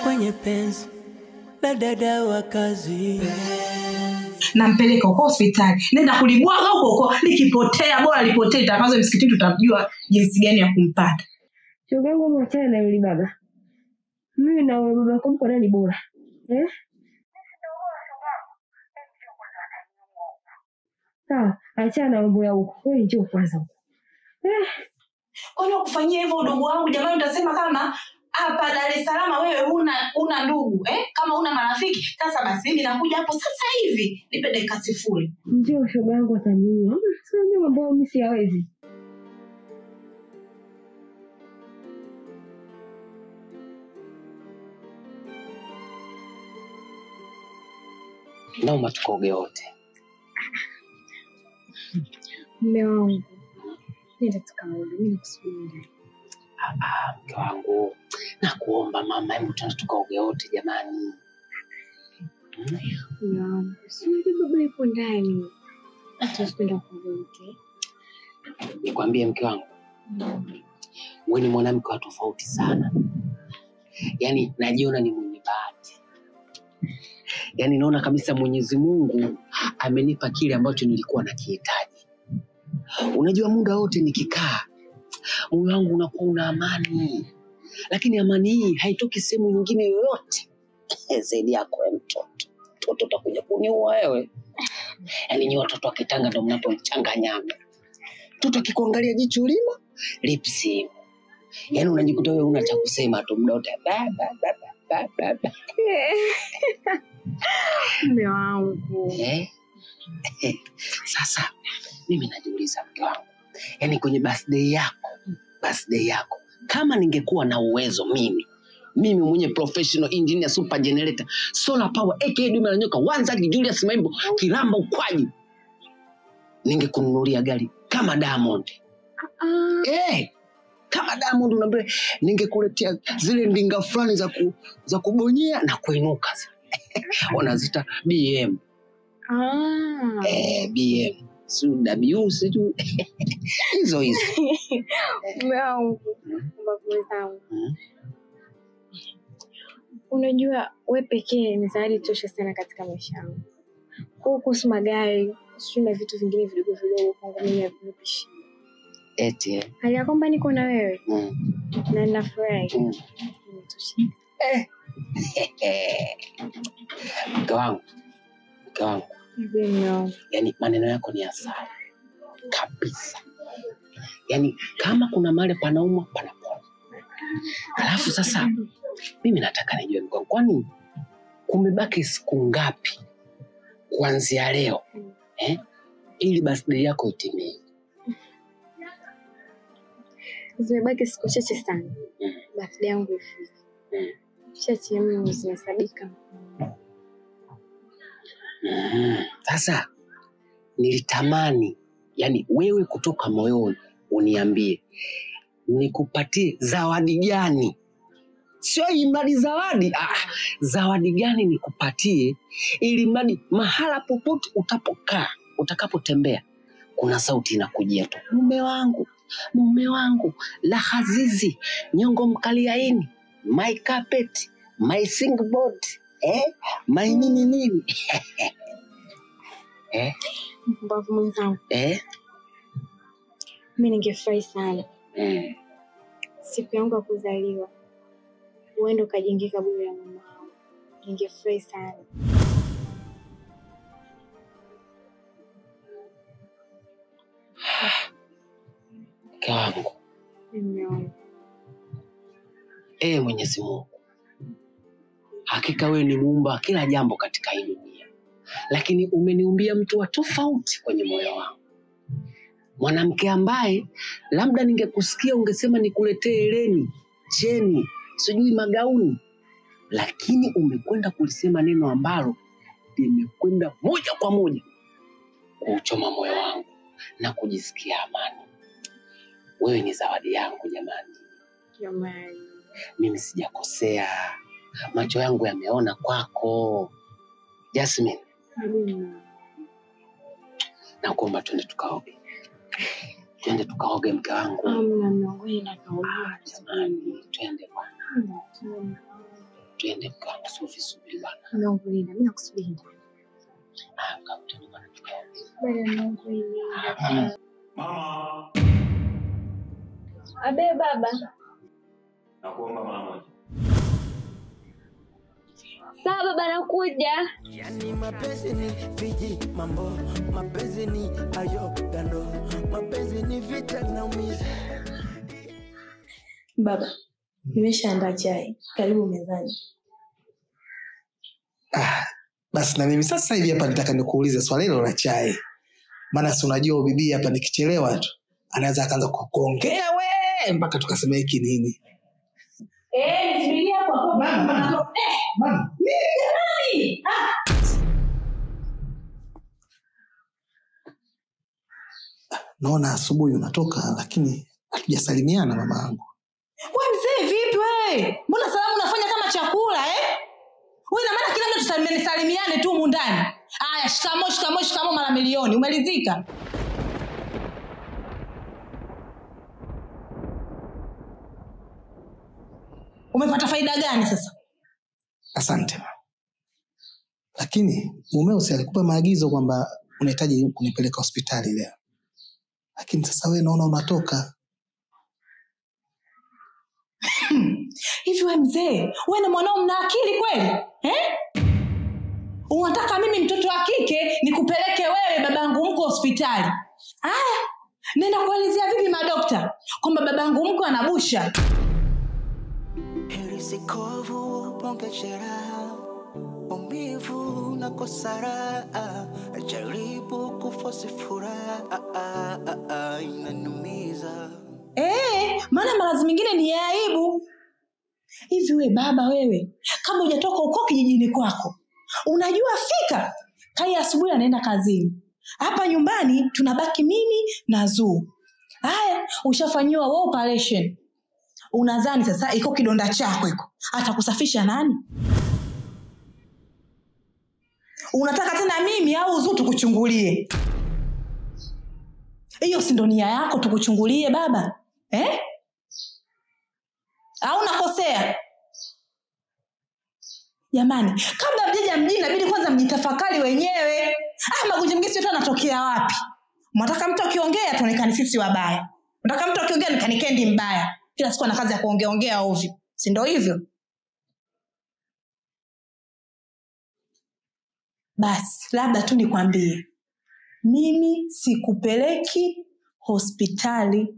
kwenye penzi la dada wa kazi. Nampeleka huko hospitali. Nenda kulibwaga huko likipotea bora lipotee itakazo msikitini tutamjua jinsi gani ya kumpata. Shoga yangu mwachana na yule baba. Mimi na yule baba kumko nani bora? Sawa, achana na mambo ya huko. Wewe njoo kwanza huko. Kwani ukufanyia hivyo udugu wangu jamani utasema kama hapa Dar es Salaam wewe una ndugu kama una marafiki sasa basi mimi nakuja hapo sasa hivi nipe dakika 0. Njoo shoga yangu ataniua. Sio mambo mimi siwezi. Naomba tukoge wote. Mume wangu. Nenda tukaoge, mimi nakusubiri. Mke wangu. Nakuomba mama, hebu twende tukaoge wote jamani. Sio baba yuko ndani. Tutasipenda kuoga wote. Nikwambie mke wangu. Wewe ni mwanamke wa tofauti sana. Yaani najiona ni mwenye bahati. Yaani naona kabisa Mwenyezi Mungu amenipa kile ambacho nilikuwa nakihitaji. Unajua muda wote nikikaa moyo wangu unakuwa una amani. Lakini amani hii haitoki sehemu nyingine yoyote zaidi yako wewe mtoto. Mtoto utakuja kuniua wewe. Yaani ni watoto wa Kitanga ndio mnapochanganyana. Mtoto akikuangalia jicho lima, lipsi. Yaani unajikuta wewe una cha kusema tu muda wote. Mume wangu. Sasa mimi najiuliza mke wangu. Yaani kwenye birthday yako kama ningekuwa na uwezo mimi mwenye professional engineer super generator solar power aka dume la nyoka Wanza Julius Maimbo Kilamba Ukwaji ningekununulia gari kama Diamond. Kama Diamond unaambia ningekuletea zile ndinga fulani za kubonyea na kuinuka. Wanazita BM. BM. W siju. Hizo. Wow. Unajua wewe pekee ni zawadi tosha sana katika maisha yangu. Kuhusu magari, sio na vitu vingine vidogo vidogo kwangu mimi havinipishi. Eti. Hali ya kwamba niko na wewe. Na ninafurahi. Imetosha. Mke wangu. Yaani maneno yako ni asali kabisa. Yaani kama kuna mahali panauma panapona. Alafu sasa mimi nataka nijue mke wangu, kwani kumebaki siku ngapi kuanzia leo ili birthday yako itimie? Zimebaki siku chache sana. Birthday yangu ifike. Chache mno zinasabika. Sasa nilitamani yani wewe kutoka moyoni uniambie nikupatie zawadi gani? Sio imani zawadi, zawadi gani nikupatie ili mradi mahala popote utakapotembea kuna sauti inakujia tu, mume wangu, la hazizi, nyongo mkaliaini, my carpet, my singboard, my nini. Mbavu mwenzangu. Mimi ningefurahi sana. Siku yangu ya kuzaliwa. Uende ukajenge kaburi ya mama wangu. Ningefurahi sana. Kangu. Mwenyezi Mungu. Hakika wewe ni muumba kila jambo katika hii dunia. Lakini umeniumbia mtu wa tofauti kwenye moyo wangu. Mwanamke ambaye labda ningekusikia ungesema nikuletee hereni, cheni, sijui magauni. Lakini umekwenda kulisema neno ambalo limekwenda moja kwa moja kuchoma moyo wangu na kujisikia amani. Wewe ni zawadi yangu jamani. Jamani. Mimi sijakosea. Macho yangu yameona kwako. Jasmine. Nakuomba twende tukaoge. Mke wangu. Mnakwenda kaoga. Jamani, twende bwana. Tuende mkao Sofi subiri bana. Mungu linda, mimi nakusubiri. Mkao tuende bana tukaombe. Bwana Mungu linda. Mama. Abe baba. Nakuomba mara moja. Sawa baba nakuja. Yani mapenzi ni viji mambo, mapenzi ni ayo gando, mapenzi ni vita na umiza. Baba, nimeshaandaa chai. Karibu mezani. Basi na mimi sasa hivi hapa nataka nikuulize swali hilo la chai. Maana si unajua bibi hapa nikichelewa tu anaweza akaanza kuongea mpaka tukasema hiki nini. Nisubiria hapo hapo. Mama. Nini? Naona asubuhi unatoka lakini hatujasalimiana mama yangu. Wewe mzee vipi wewe? Mbona salamu unafanya kama chakula Wewe na maana kila mtu tusalimiane tu humu ndani. Haya, shikamo mara milioni. Umelizika? Umepata faida gani sasa? Asante mama. Lakini mumeo si alikupa maagizo kwamba unahitaji kunipeleka hospitali leo. Lakini sasa wewe naona unatoka. Hivi wewe mzee, wewe na mwanao mna akili kweli? Unataka mimi mtoto wa kike nikupeleke wewe babangu mko hospitali? Haya, nenda kuelezea vipi madokta kwamba babangu mko anabusha? Heri sikovu pongeshera, umivu na kosara, jaribu kufosi furaha, inanumiza. Maana marazi mengine ni ya aibu. Hivi wewe baba wewe, kama hujatoka uko kijijini kwako, unajua fika Kai asubuhi anaenda kazini. Hapa nyumbani tunabaki mimi na Zuu. Haya, ushafanyiwa operation. Unadhani sasa iko kidonda chako iko atakusafisha nani? Unataka tena mimi au Zuu tukuchungulie? Hiyo si ndo nia yako tukuchungulie baba? Au nakosea? Jamani, kabla mjeja mjini inabidi kwanza mjitafakari wenyewe. Magonjwa mengine sio anatokea wapi? Mnataka mtu akiongea tuonekane sisi wabaya. Mnataka mtu akiongea nikanikeni mbaya. Kila siku ana kazi ya kuongea ovyo. Si ndio hivyo? Basi, labda tu nikwambie. Mimi sikupeleki hospitali.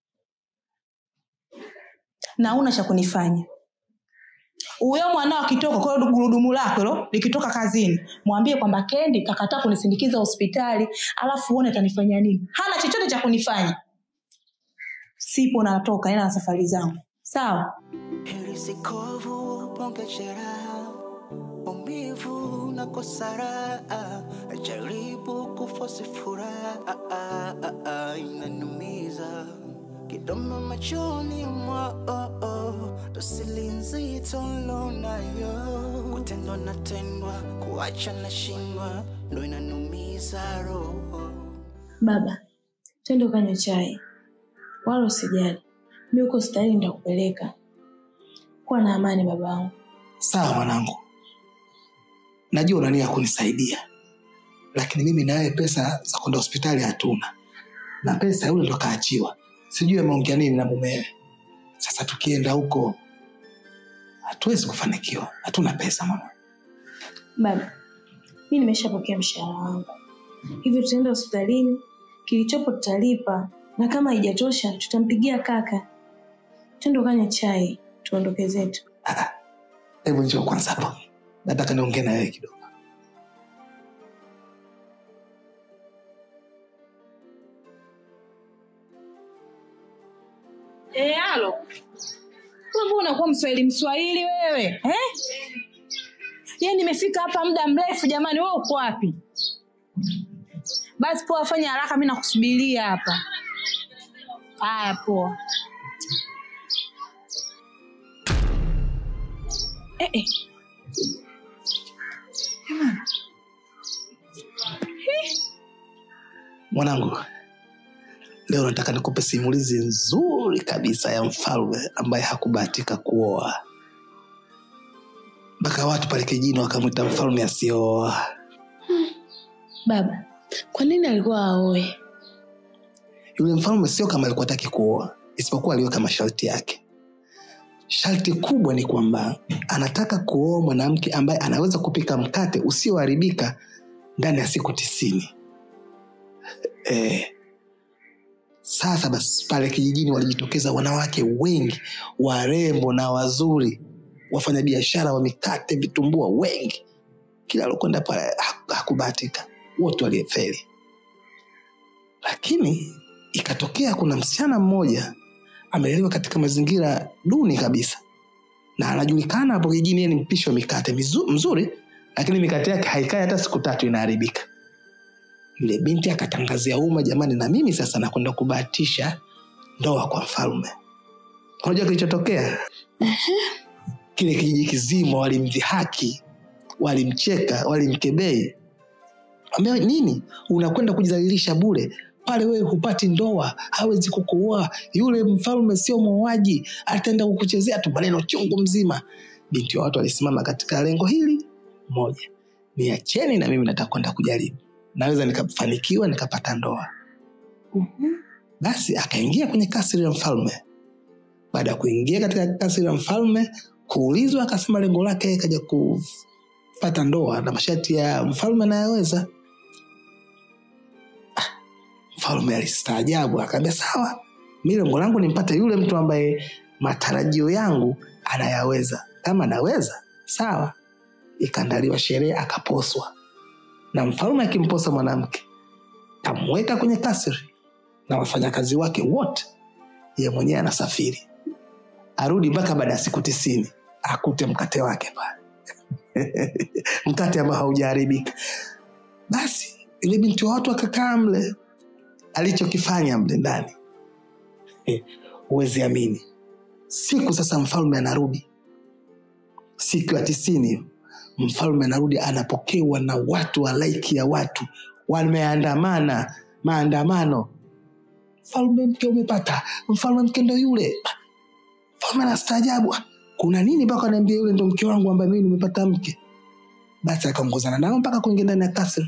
Na una cha kunifanya. Uyo mwanao akitoka kwa gurudumu lako hilo likitoka kazini, mwambie kwamba Kendi kakataa kunisindikiza hospitali, alafu uone atanifanya nini. Hana chochote cha kunifanya. Sipo na natoka na safari zangu. Sawa? Heri sikovu pongeshera, umivu na kosara, jaribu kufosi furaha, inanumiza. Kidomo machoni mwao, dosilinzi tolo nayo. Kutendwa na tendwa, kuacha na shindwa, ndo inanumiza roho. Baba, twende ukanywe chai. Wala usijali. Mimi uko hospitali nitakupeleka. Kuwa na amani babangu. Sawa mwanangu. Najua una nia kunisaidia. Lakini mimi na wewe pesa za kwenda hospitali hatuna. Na pesa yule ndo kaachiwa. Sijui ameongea nini na mumewe. Sasa tukienda huko hatuwezi kufanikiwa. Hatuna pesa mama. Baba, mimi nimeshapokea mshahara wangu. Hivyo tutaenda hospitalini, kilichopo tutalipa, na kama haijatosha tutampigia kaka. Twende ukanywe chai, tuondoke zetu. Hebu njoo kwanza hapa. Nataka niongee na wewe kidogo. Halo. Wewe unakuwa Mswahili wewe, Yaani nimefika hapa muda mrefu jamani, wewe uko wapi? Basi poa, fanya haraka mimi nakusubiria hapa. Haya poa. Mwanangu, leo nataka nikupe simulizi nzuri kabisa ya mfalme ambaye hakubahatika kuoa. mpaka watu pale kijijini wakamwita mfalme asioa. Baba, kwa nini alikuwa aoe? Yule mfalme sio kama alikuwa hataki kuoa, isipokuwa aliweka masharti yake. Sharti kubwa ni kwamba anataka kuoa mwanamke ambaye anaweza kupika mkate usioharibika ndani ya siku 90. Sasa basi pale kijijini walijitokeza wanawake wengi, warembo na wazuri, wafanya biashara wa mikate, vitumbua wengi. Kila alikwenda pale hakubahatika, wote walifeli. Lakini ikatokea kuna msichana mmoja amelelewa katika mazingira duni kabisa, na anajulikana hapo kijijini yeye ni mpishi wa mikate mzuri, lakini mikate yake haikai hata siku 3 inaharibika. Yule binti akatangazia umma, jamani, na mimi sasa nakwenda kubahatisha ndoa kwa mfalme. Unajua kilichotokea? Kile kijiji kizima walimdhihaki, walimcheka, walimkebei. Ambia, nini? Unakwenda kujidhalilisha bure. Pale wewe hupati ndoa, hawezi kukuoa. Yule mfalme sio muuaji, ataenda kukuchezea tu maneno chungu mzima. Binti wa watu alisimama katika lengo hili moja. Niacheni na mimi nataka kwenda kujaribu. Naweza nikafanikiwa nikapata ndoa. Basi akaingia kwenye kasri la mfalme. Baada ya kuingia katika kasri la mfalme, kuulizwa akasema lengo lake kaja kupata ndoa na masharti ya mfalme anayeweza. Mfalme alistaajabu, akamwambia sawa, mimi lengo langu nimpate yule mtu ambaye matarajio yangu anayaweza. Kama anaweza, sawa. Ikaandaliwa sherehe, akaposwa. Na mfalme akimposa mwanamke, kamweka kwenye kasri na wafanyakazi wake wote. Yeye mwenyewe anasafiri. Arudi mpaka baada ya siku 90, akute mkate wake pale. Mkate ambao haujaharibika. Basi ile binti wa watu akakaa mle. Alichokifanya mle ndani, huwezi amini. Siku sasa mfalme anarudi. Siku ya 90 mfalme anarudi, anapokewa na watu, halaiki ya watu wameandamana, maandamano. Mfalme mke umepata, mfalme mke ndo yule. Mfalme anastaajabu, kuna nini mpaka ananiambia yule ndo mke wangu ambaye mimi nimepata mke? Basi akaongozana nao mpaka kuingia ndani ya kasri.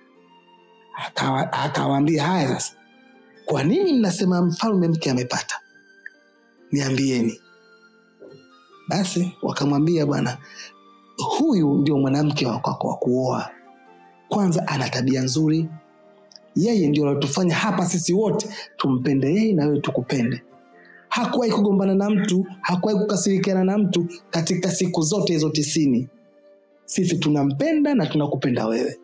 Akawaambia, haya sasa, kwa nini mnasema mfalme mke amepata? Niambieni. Basi wakamwambia, bwana, huyu ndio mwanamke wako wa kuoa. Kwanza ana tabia nzuri. Yeye ndio anatufanya hapa sisi wote tumpende yeye na wewe tukupende. Hakuwahi kugombana na mtu, hakuwahi kukasirikiana na mtu katika siku zote hizo 90. Sisi tunampenda na tunakupenda wewe.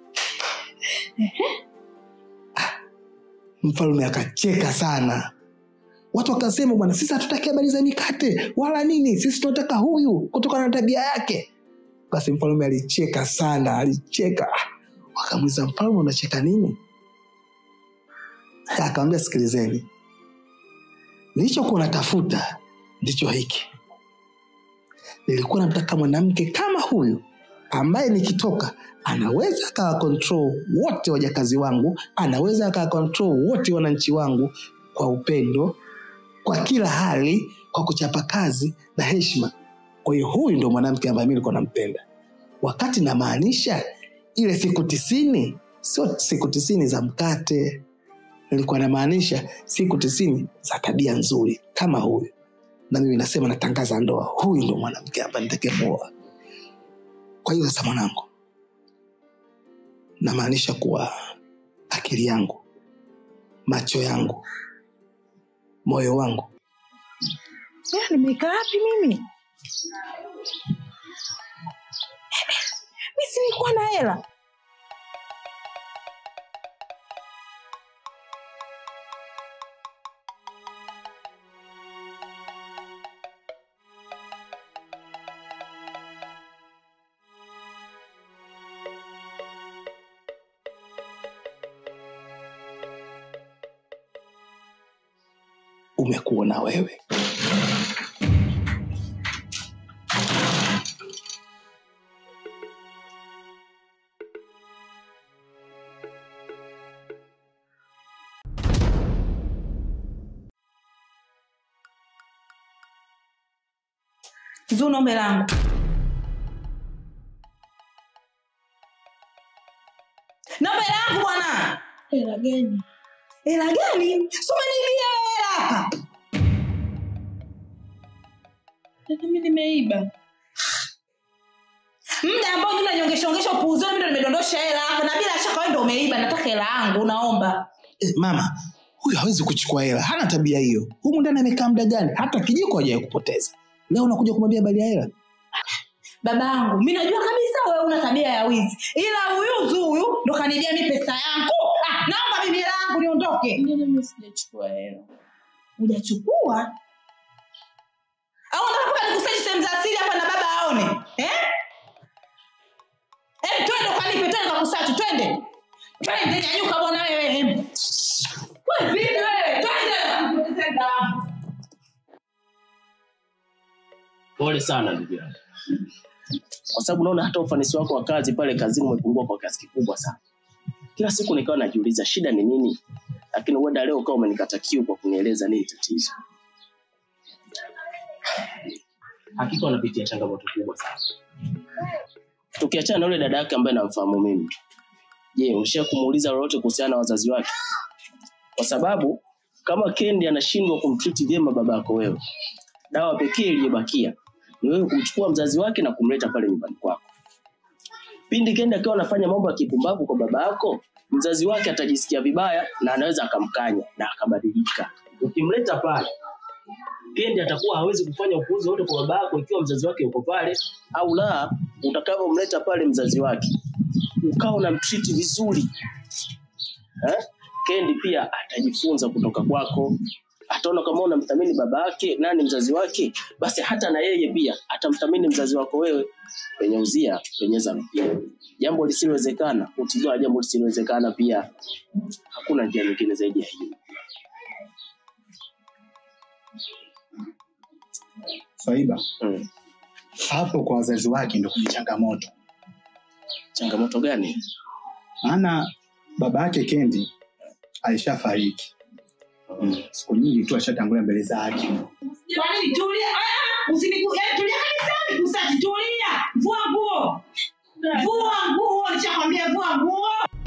Mfalme akacheka sana. Watu wakasema, bwana, sisi hatutaki habari za mikate wala nini, sisi tunataka huyu kutokana na tabia yake. Basi mfalme alicheka sana, alicheka. Wakamuuliza, mfalme unacheka nini? Akamwambia, sikilizeni, nilichokuwa natafuta ndicho hiki. Nilikuwa nataka mwanamke kama huyu ambaye nikitoka anaweza akawa control wote wajakazi wangu, anaweza akawa control wote wananchi wangu kwa upendo, kwa kila hali, kwa kuchapa kazi na heshima. Kwa hiyo huyu ndio mwanamke ambaye mimi nilikuwa nampenda. Wakati na maanisha ile siku 90, sio siku 90 za mkate. Nilikuwa na maanisha siku 90 za tabia nzuri kama huyu. Na mimi nasema natangaza ndoa, huyu ndio mwanamke ambaye nitakayemuoa. Kwa hiyo sasa mwanangu, na maanisha kuwa akili yangu, macho yangu, moyo wangu. Nimekaa wapi mimi? Mimi si nilikuwa na hela. Umekuona wewe. Zuno ombe langu. Hela gani? Hela gani? Soma nini hela hapa? Mimi nimeiba. Muda ambao mimi nanyongesha upuuzi, mimi ndo nimedondosha hela hapa na bila shaka wewe ndo umeiba. Nataka hela yangu, naomba. Mama, huyu hawezi kuchukua hela. Hana tabia hiyo. Huyu ndani amekaa muda gani? Hata kijiko hajawahi kupoteza. Leo unakuja kumwambia habari ya hela? Babangu, mimi najua kabisa wewe una tabia ya wizi. Ila huyu ndo kanibia mimi pesa yangu. Naomba bibi yangu niondoke. Ndio mimi sijachukua hela. Hujachukua? Au unataka nikusaidie sehemu za asili hapa na baba aone? Twende ukanipe, twende kukusachi, twende. Twende nyanyuka bwana wewe. Wewe vipi wewe? Twende kupoteza damu. Pole sana ndugu yangu. Kwa sababu naona hata ufanisi wako wa kazi pale kazini umepungua kwa kiasi kikubwa sana. Kila siku nikawa najiuliza shida ni nini? Lakini uenda leo kama umenikata kiu kwa kunieleza nini tatizo. Hakika unapitia changamoto kubwa sana. Tukiachana na yule dada yake ambaye namfahamu mimi. Je, ushawahi kumuuliza lolote kuhusiana na wazazi wake? Kwa sababu kama Kendi anashindwa kumtreat vyema babako wewe, dawa pekee iliyobakia ni wewe kumchukua mzazi wake na kumleta pale nyumbani kwako. Pindi Kendi akiwa anafanya mambo ya kipumbavu kwa baba yako, mzazi wake atajisikia vibaya na anaweza akamkanya na akabadilika. Ukimleta pale, Kendi atakuwa hawezi kufanya upuuzi wote kwa baba yako ikiwa mzazi wake yuko pale, au la utakapomleta pale mzazi wake ukao unamtreat vizuri. Kendi pia atajifunza kutoka kwako. Ataona kama unamthamini baba yake, nani mzazi wake, basi hata na yeye pia atamthamini mzazi wako wewe. Penye uzia, penyeza mpia. Jambo lisilowezekana, utijua jambo lisilowezekana pia. Hakuna njia nyingine zaidi ya hiyo. Swaiba. Hapo kwa wazazi wake ndio kuna changamoto. Changamoto gani? Maana baba yake Kendi alishafariki. Siku nyingi tu ashatangulia mbele za haki. Jamani tulia. Tulia kabisa, kusachi tulia. Vua nguo. Nishakwambia vua nguo.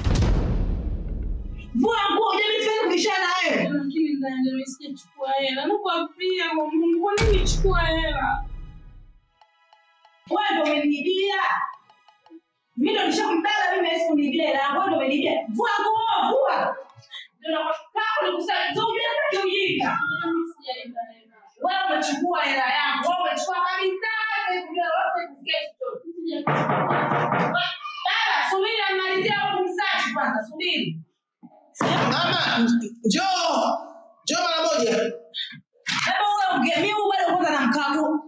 Vua nguo, je, mimi kubishana wewe? Lakini ndio nisijachukua hela. Nakwambia Mungu, kwa nini nichukua hela? Wewe ndio umenibia. Mimi ndio nishakumbala, mimi hawezi kunibia hela. Wewe ndio umenibia. Vua nguo, vua. Ndio nakutaka nikusaidie. Unajua hata ujinga. Wewe umechukua hela yangu. Wewe umechukua kabisa. Ndio wote kusikia chochote. Baba, subiri amalizia kumsachi kwanza, subiri. Mama, njoo mara moja. Hebu wewe ungemii bado kwanza na mkago.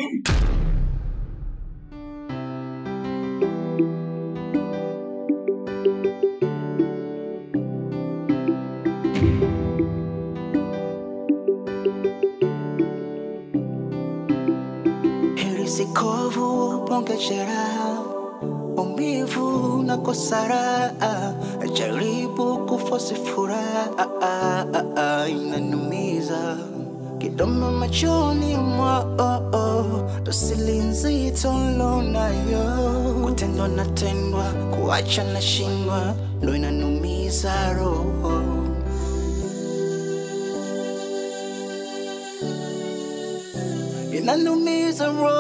Sikovu ponge jeraha, umivu na kosara, jaribu kufosi furaha, inanumiza kidomo machoni mwao, dosili nzito lonayo, kutendwa na tendwa, kuacha na shindwa, ndo inanumiza roho. Inanumiza roho.